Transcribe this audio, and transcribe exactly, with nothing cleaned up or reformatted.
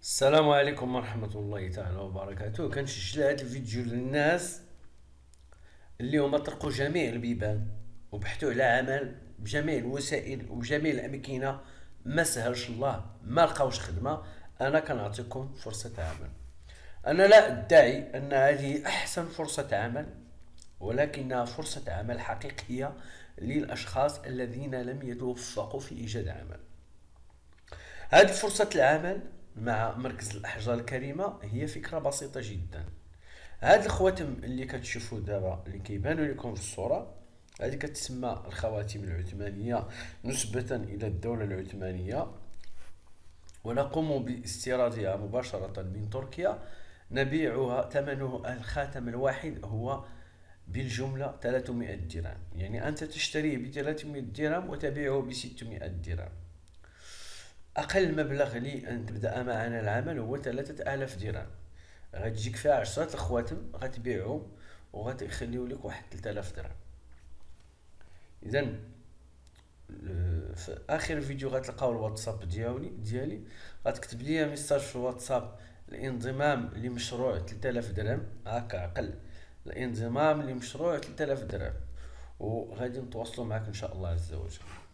السلام عليكم ورحمة الله تعالى وبركاته. كنسجل هذا الفيديو للناس اللي هما طرقوا جميع البيبان وبحثوا على عمل بجميع الوسائل وبجميع الأمكنة، ما سهلش الله، ما لقاوش خدمة. أنا كنعطيكم فرصة عمل. أنا لا أدعي أن هذه أحسن فرصة عمل، ولكنها فرصة عمل حقيقية للأشخاص الذين لم يتوفقوا في إيجاد عمل. هذه فرصة العمل مع مركز الأحجار الكريمة هي فكرة بسيطة جدا. هاد الخواتم اللي كتشوفوا دابا اللي كيبانوا لكم في الصورة، هذه كتسمى الخواتم العثمانية نسبة إلى الدولة العثمانية، ونقوم باستيرادها مباشرة من تركيا. نبيعها، ثمنه الخاتم الواحد هو بالجملة ثلاثمائة درهم، يعني أنت تشتريه ب ثلاثمائة درهم وتبيعه ب ستمائة درهم. أقل مبلغ لي أن تبدأ معنا العمل هو ثلاثة آلاف درهم. غتجيك فيها عشرة الخواتم غتبيعهم وغتخليو لك واحد ثلاثة آلاف درهم. إذا في آخر الفيديو غتلقاو الواتساب ديالي ديالي غتكتب لي ميساج في الواتساب الانضمام لمشروع ثلاثة آلاف درهم، هكا أقل، الانضمام لمشروع ثلاثة آلاف درهم، وغادي نتواصلوا معك إن شاء الله عز وجل.